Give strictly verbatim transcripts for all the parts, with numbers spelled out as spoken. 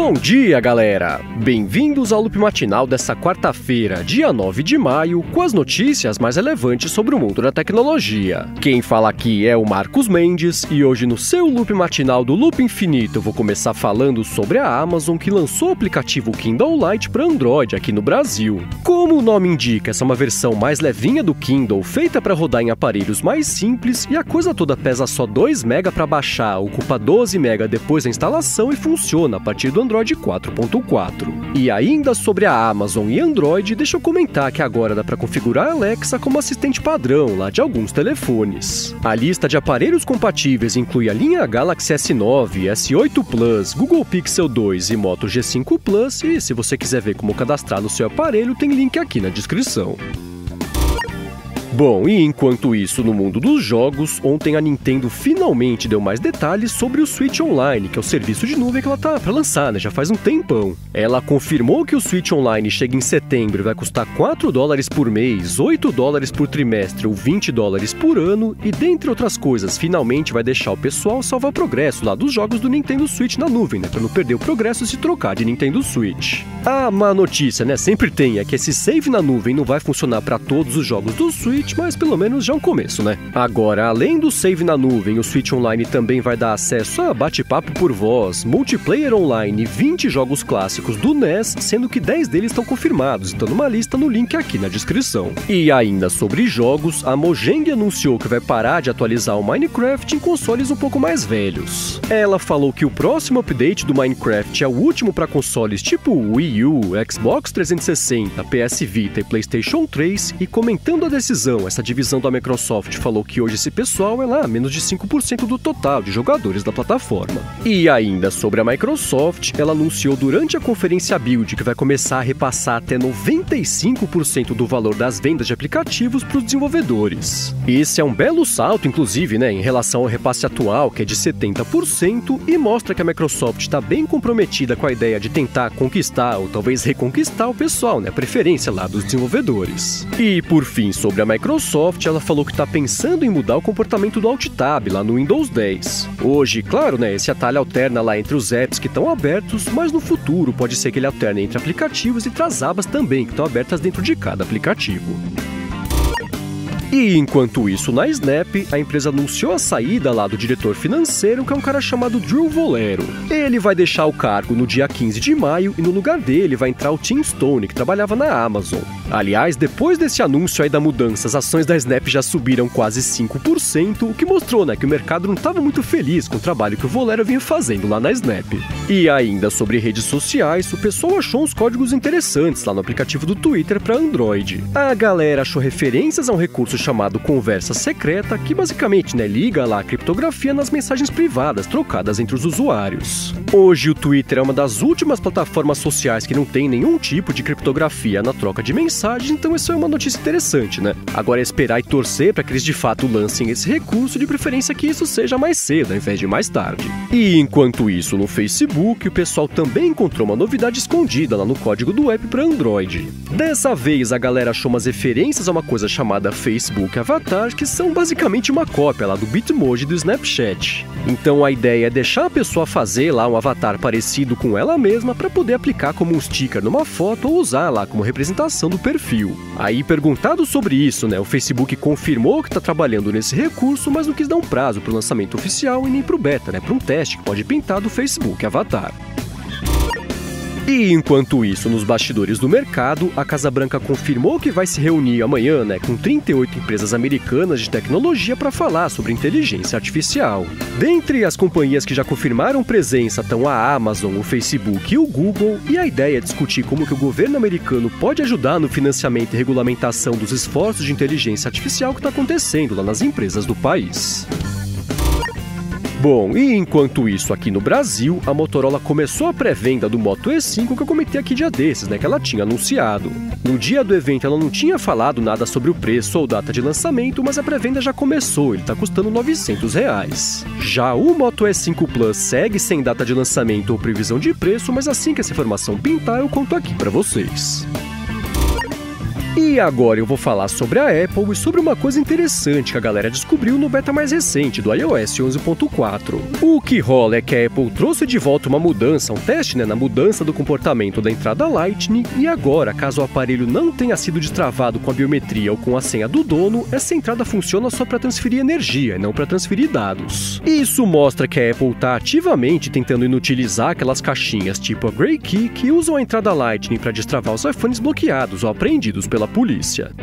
Bom dia, galera! Bem-vindos ao Loop Matinal dessa quarta-feira, dia nove de maio, com as notícias mais relevantes sobre o mundo da tecnologia. Quem fala aqui é o Marcos Mendes, e hoje no seu Loop Matinal do Loop Infinito eu vou começar falando sobre a Amazon, que lançou o aplicativo Kindle Lite para Android aqui no Brasil. Como o nome indica, essa é uma versão mais levinha do Kindle, feita para rodar em aparelhos mais simples, e a coisa toda pesa só dois megabytes para baixar, ocupa doze megabytes depois da instalação e funciona a partir do Android quatro ponto quatro. E ainda sobre a Amazon e Android, deixa eu comentar que agora dá para configurar a Alexa como assistente padrão lá de alguns telefones. A lista de aparelhos compatíveis inclui a linha Galaxy S nove, S oito Plus, Google Pixel dois e Moto G cinco Plus, e se você quiser ver como cadastrar no seu aparelho, tem link aqui na descrição. Bom, e enquanto isso, no mundo dos jogos, ontem a Nintendo finalmente deu mais detalhes sobre o Switch Online, que é o serviço de nuvem que ela tá pra lançar, né? Já faz um tempão. Ela confirmou que o Switch Online chega em setembro e vai custar quatro dólares por mês, oito dólares por trimestre ou vinte dólares por ano, e dentre outras coisas, finalmente vai deixar o pessoal salvar progresso lá dos jogos do Nintendo Switch na nuvem, né? Pra não perder o progresso e se trocar de Nintendo Switch. A má notícia, né? Sempre tem, é que esse save na nuvem não vai funcionar pra todos os jogos do Switch, mas pelo menos já é um começo, né? Agora, além do save na nuvem, o Switch Online também vai dar acesso a bate-papo por voz, multiplayer online e vinte jogos clássicos do N E S, sendo que dez deles estão confirmados, então numa lista no link aqui na descrição. E ainda sobre jogos, a Mojang anunciou que vai parar de atualizar o Minecraft em consoles um pouco mais velhos. Ela falou que o próximo update do Minecraft é o último para consoles tipo Wii U, Xbox trezentos e sessenta, P S Vita e PlayStation três, e comentando a decisão, essa divisão da Microsoft falou que hoje esse pessoal é lá menos de cinco por cento do total de jogadores da plataforma. E ainda sobre a Microsoft, ela anunciou durante a conferência Build que vai começar a repassar até noventa e cinco por cento do valor das vendas de aplicativos para os desenvolvedores. Esse é um belo salto, inclusive, né, em relação ao repasse atual, que é de setenta por cento, e mostra que a Microsoft está bem comprometida com a ideia de tentar conquistar ou talvez reconquistar o pessoal, né, a preferência lá dos desenvolvedores. E por fim, sobre a Microsoft, Microsoft, ela falou que está pensando em mudar o comportamento do Alt Tab lá no Windows dez. Hoje, claro, né, esse atalho alterna lá entre os apps que estão abertos, mas no futuro pode ser que ele alterne entre aplicativos e traz abas também que estão abertas dentro de cada aplicativo. E enquanto isso, na Snap, a empresa anunciou a saída lá do diretor financeiro, que é um cara chamado Drew Vollero. Ele vai deixar o cargo no dia quinze de maio e no lugar dele vai entrar o Tim Stone, que trabalhava na Amazon. Aliás, depois desse anúncio aí da mudança, as ações da Snap já subiram quase cinco por cento, o que mostrou, né, que o mercado não estava muito feliz com o trabalho que o Vollero vinha fazendo lá na Snap. E ainda sobre redes sociais, o pessoal achou uns códigos interessantes lá no aplicativo do Twitter para Android. A galera achou referências a um recurso chamado Conversa Secreta, que basicamente, né, liga lá a criptografia nas mensagens privadas trocadas entre os usuários. Hoje o Twitter é uma das últimas plataformas sociais que não tem nenhum tipo de criptografia na troca de mensagens, então isso é uma notícia interessante, né? Agora é esperar e torcer para que eles de fato lancem esse recurso, de preferência que isso seja mais cedo ao invés de mais tarde. E enquanto isso, no Facebook, o pessoal também encontrou uma novidade escondida lá no código do app para Android. Dessa vez a galera achou umas referências a uma coisa chamada Facebook Avatar, que são basicamente uma cópia lá do Bitmoji do Snapchat. Então a ideia é deixar a pessoa fazer lá um avatar parecido com ela mesma para poder aplicar como um sticker numa foto ou usar lá como representação do perfil. Aí, perguntado sobre isso, né, o Facebook confirmou que está trabalhando nesse recurso, mas não quis dar um prazo para o lançamento oficial e nem para o beta, né, para um teste que pode pintar do Facebook Avatar. E enquanto isso, nos bastidores do mercado, a Casa Branca confirmou que vai se reunir amanhã, né, com trinta e oito empresas americanas de tecnologia para falar sobre inteligência artificial. Dentre as companhias que já confirmaram presença estão a Amazon, o Facebook e o Google, e a ideia é discutir como que o governo americano pode ajudar no financiamento e regulamentação dos esforços de inteligência artificial que está acontecendo lá nas empresas do país. Bom, e enquanto isso, aqui no Brasil, a Motorola começou a pré-venda do Moto E cinco que eu comentei aqui dia desses, né, que ela tinha anunciado. No dia do evento ela não tinha falado nada sobre o preço ou data de lançamento, mas a pré-venda já começou, ele tá custando novecentos reais. Já o Moto E cinco Plus segue sem data de lançamento ou previsão de preço, mas assim que essa informação pintar eu conto aqui pra vocês. E agora eu vou falar sobre a Apple e sobre uma coisa interessante que a galera descobriu no beta mais recente do iOS onze ponto quatro. O que rola é que a Apple trouxe de volta uma mudança, um teste né, na mudança do comportamento da entrada Lightning, e agora, caso o aparelho não tenha sido destravado com a biometria ou com a senha do dono, essa entrada funciona só para transferir energia e não para transferir dados. Isso mostra que a Apple está ativamente tentando inutilizar aquelas caixinhas tipo a Grey Key que usam a entrada Lightning para destravar os iPhones bloqueados ou apreendidos pela polícia.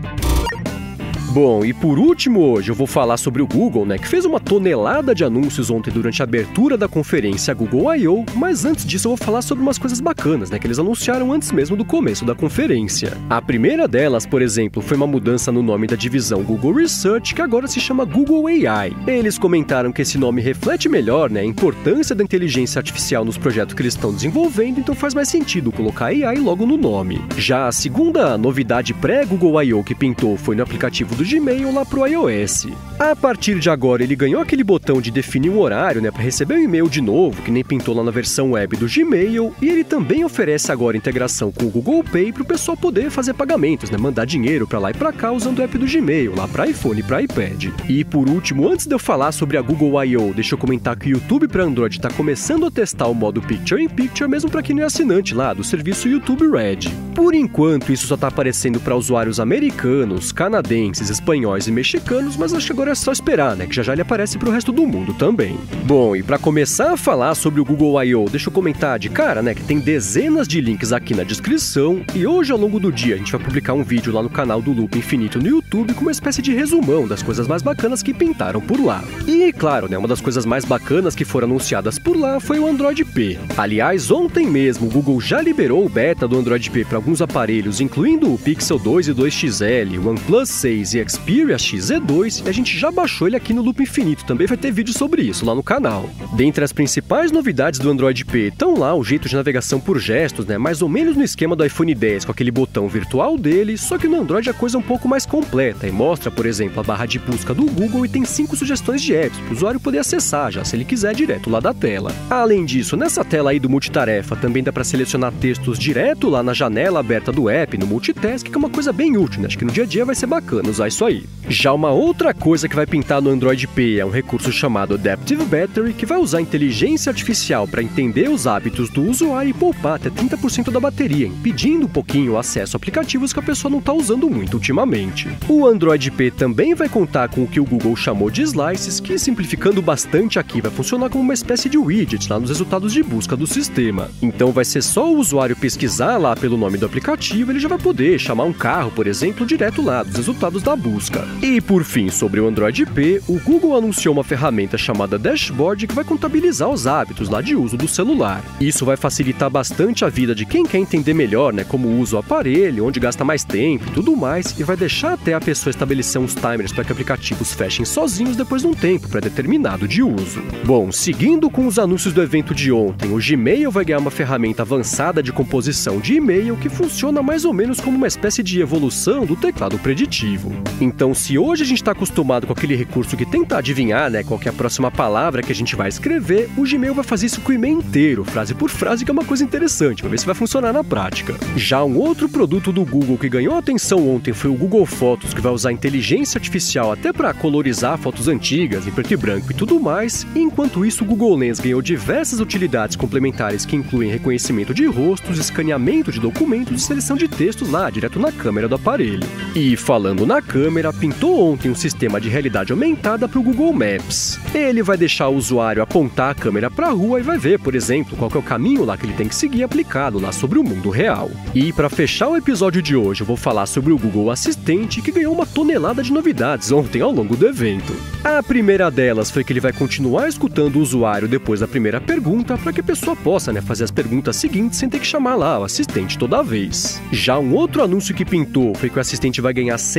Bom, e por último hoje eu vou falar sobre o Google, né, que fez uma tonelada de anúncios ontem durante a abertura da conferência Google I O, mas antes disso eu vou falar sobre umas coisas bacanas, né, que eles anunciaram antes mesmo do começo da conferência. A primeira delas, por exemplo, foi uma mudança no nome da divisão Google Research, que agora se chama Google A I. Eles comentaram que esse nome reflete melhor, né, a importância da inteligência artificial nos projetos que eles estão desenvolvendo, então faz mais sentido colocar A I logo no nome. Já a segunda novidade pré-Google I O que pintou foi no aplicativo do do Gmail lá pro iOS. A partir de agora ele ganhou aquele botão de definir um horário, né, para receber um e-mail de novo, que nem pintou lá na versão web do Gmail, e ele também oferece agora integração com o Google Pay para o pessoal poder fazer pagamentos, né, mandar dinheiro para lá e para cá usando o app do Gmail, lá para iPhone e para iPad. E por último, antes de eu falar sobre a Google I O, deixa eu comentar que o YouTube para Android está começando a testar o modo Picture in Picture mesmo para quem não é assinante lá do serviço YouTube Red. Por enquanto isso só está aparecendo para usuários americanos, canadenses, espanhóis e mexicanos, mas acho que agora é só esperar, né, que já já ele aparece pro resto do mundo também. Bom, e para começar a falar sobre o Google I O, deixa eu comentar de cara, né, que tem dezenas de links aqui na descrição, e hoje ao longo do dia a gente vai publicar um vídeo lá no canal do Loop Infinito no YouTube com uma espécie de resumão das coisas mais bacanas que pintaram por lá. E claro, né, uma das coisas mais bacanas que foram anunciadas por lá foi o Android P. Aliás, ontem mesmo o Google já liberou o beta do Android P para alguns aparelhos, incluindo o Pixel dois e dois X L, o OnePlus seis e Xperia X Z dois, e a gente já baixou ele aqui no Loop Infinito, também vai ter vídeo sobre isso lá no canal. Dentre as principais novidades do Android P estão lá o jeito de navegação por gestos, né, mais ou menos no esquema do iPhone dez com aquele botão virtual dele, só que no Android a coisa é um pouco mais completa e mostra, por exemplo, a barra de busca do Google e tem cinco sugestões de apps para o usuário poder acessar já, se ele quiser, direto lá da tela. Além disso, nessa tela aí do multitarefa também dá para selecionar textos direto lá na janela aberta do app, no multitask, que é uma coisa bem útil, né? Acho que no dia a dia vai ser bacana usar isso aí. Já uma outra coisa que vai pintar no Android P é um recurso chamado Adaptive Battery, que vai usar inteligência artificial para entender os hábitos do usuário e poupar até trinta por cento da bateria, impedindo um pouquinho o acesso a aplicativos que a pessoa não está usando muito ultimamente. O Android P também vai contar com o que o Google chamou de slices, que, simplificando bastante aqui, vai funcionar como uma espécie de widget lá nos resultados de busca do sistema. Então vai ser só o usuário pesquisar lá pelo nome do aplicativo, ele já vai poder chamar um carro, por exemplo, direto lá dos resultados da busca. E por fim, sobre o Android P, o Google anunciou uma ferramenta chamada Dashboard que vai contabilizar os hábitos lá de uso do celular. Isso vai facilitar bastante a vida de quem quer entender melhor, né, como usa o aparelho, onde gasta mais tempo e tudo mais, e vai deixar até a pessoa estabelecer uns timers para que aplicativos fechem sozinhos depois de um tempo pré-determinado de uso. Bom, seguindo com os anúncios do evento de ontem, o Gmail vai ganhar uma ferramenta avançada de composição de e-mail que funciona mais ou menos como uma espécie de evolução do teclado preditivo. Então, se hoje a gente está acostumado com aquele recurso que tenta adivinhar, né, qual que é a próxima palavra que a gente vai escrever, o Gmail vai fazer isso com o e-mail inteiro, frase por frase, que é uma coisa interessante, para ver se vai funcionar na prática. Já um outro produto do Google que ganhou atenção ontem foi o Google Fotos, que vai usar inteligência artificial até para colorizar fotos antigas, em preto e branco e tudo mais, e enquanto isso o Google Lens ganhou diversas utilidades complementares que incluem reconhecimento de rostos, escaneamento de documentos e seleção de textos lá, direto na câmera do aparelho. E falando na câmera, pintou ontem um sistema de realidade aumentada para o Google Maps. Ele vai deixar o usuário apontar a câmera para a rua e vai ver, por exemplo, qual que é o caminho lá que ele tem que seguir aplicado lá sobre o mundo real. E para fechar o episódio de hoje, eu vou falar sobre o Google Assistente, que ganhou uma tonelada de novidades ontem ao longo do evento. A primeira delas foi que ele vai continuar escutando o usuário depois da primeira pergunta para que a pessoa possa, né, fazer as perguntas seguintes sem ter que chamar lá o assistente toda vez. Já um outro anúncio que pintou foi que o assistente vai ganhar seis vozes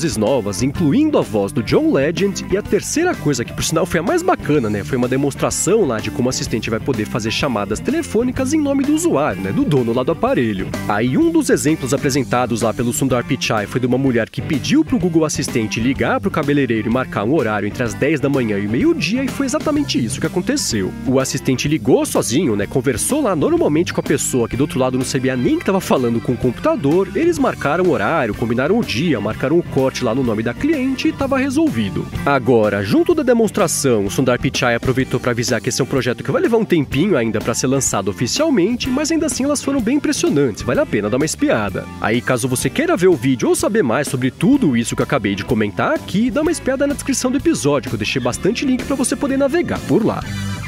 vozes novas, incluindo a voz do John Legend, e a terceira coisa, que por sinal foi a mais bacana, né, foi uma demonstração lá de como o assistente vai poder fazer chamadas telefônicas em nome do usuário, né, do dono lá do aparelho. Aí um dos exemplos apresentados lá pelo Sundar Pichai foi de uma mulher que pediu pro Google Assistente ligar pro cabeleireiro e marcar um horário entre as dez da manhã e meio-dia, e foi exatamente isso que aconteceu. O assistente ligou sozinho, né, conversou lá normalmente com a pessoa que do outro lado não sabia nem que estava falando com o computador, eles marcaram o horário, combinaram o dia, marcaram o corte lá no nome da cliente e estava resolvido. Agora, junto da demonstração, o Sundar Pichai aproveitou para avisar que esse é um projeto que vai levar um tempinho ainda para ser lançado oficialmente, mas ainda assim elas foram bem impressionantes, vale a pena dar uma espiada. Aí, caso você queira ver o vídeo ou saber mais sobre tudo isso que eu acabei de comentar aqui, dá uma espiada na descrição do episódio, que eu deixei bastante link para você poder navegar por lá.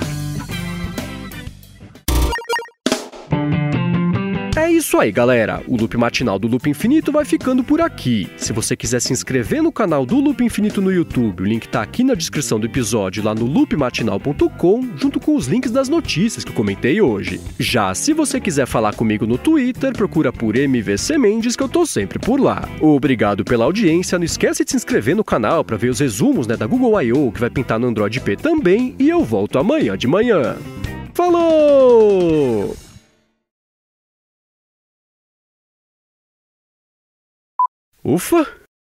É isso aí, galera. O Loop Matinal do Loop Infinito vai ficando por aqui. Se você quiser se inscrever no canal do Loop Infinito no YouTube, o link tá aqui na descrição do episódio, lá no loop matinal ponto com, junto com os links das notícias que eu comentei hoje. Já se você quiser falar comigo no Twitter, procura por M V C Mendes, que eu tô sempre por lá. Obrigado pela audiência, não esquece de se inscrever no canal para ver os resumos, né, da Google I O, que vai pintar no Android P também, e eu volto amanhã de manhã. Falou! Ufa!